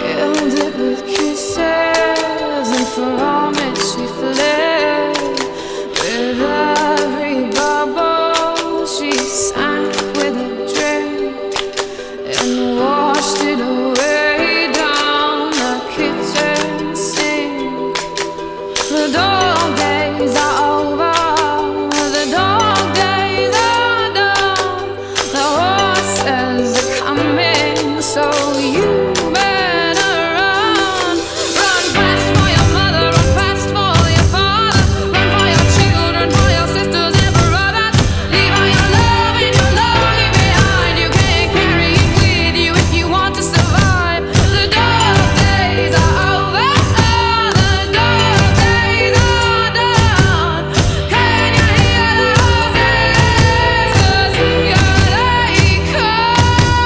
Filled it with kisses, and from it she fled. With every bubble she sank with a drink, and washed it away down the kitchen sink. The dog days are over, the dog days are done. The horses are coming, so you better run. Run fast for your mother, run fast for your father, run for your children, for your sisters and brothers. Leave all your love and your longing behind. You can't carry it with you if you want to survive. The dog days are over, the dog days are done. Can you hear the horses? 'Cause here they come.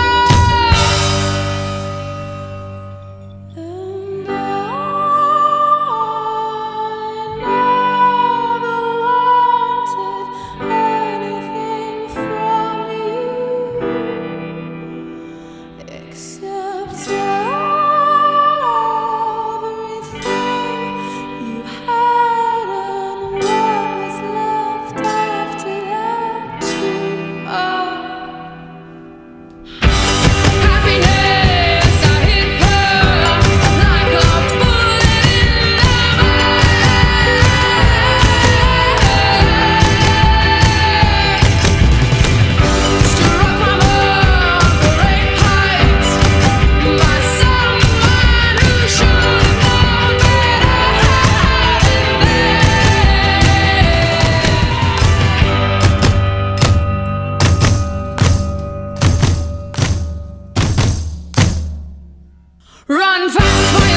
And I never wanted anything from you except everything you had and what was left after that too. Happiness, I hit her like a bullet in the back. Struck from a great height by someone who should have known better than that. Run fast for